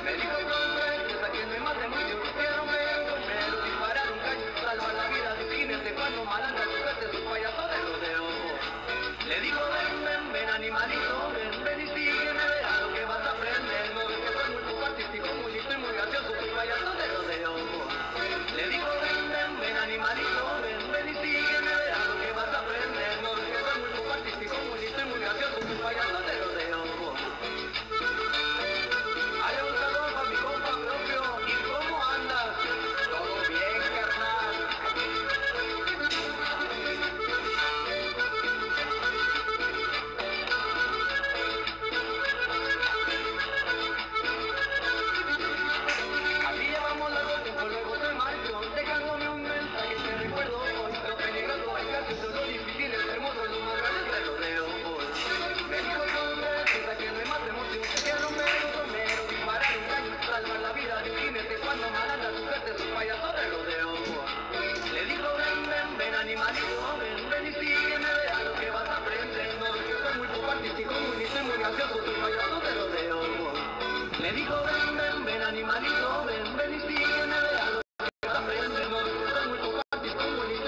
Me dijo con tristeza que me mate muy yo quiero pero disparar un caño salva la vida de un jinete cuando malanda tocaste su payaso de rodeo. Le digo ven animalito, ven y sígueme, verás lo que vas a aprender. No ves que soy muy poco artístico, muy listo y muy gracioso, soy payaso de rodeo. Le digo ven animalito, ven y sígueme, verás lo que vas a aprender. No ves que soy muy poco artístico, muy listo y muy gracioso, soy payaso de rodeo. Hay un saludo para mi compa propio, ¿y cómo andas? Todo bien, carnal. Así llevamos la noche, pues luego te marcho, dejándome un mensaje que recuerdo hoy. Lo peligroso, el caso, lo difícil, es hermoso, lo más grande del rodeo. Me dijo con tristeza que no hay más emoción que romero, disparar un caño, salvar la vida de un jinete cuando malanda tu gente es un payaso de rodeo. Le dijo ven animalito, ven y sígueme, verás lo que vas a aprender. No ves que soy muy poco artístico, muy listo y muy gracioso, soy payaso de rodeo. Le dijo ven animalito, ven y sígueme, verás lo que vas a aprender. No ves que soy muy poco artístico, muy listo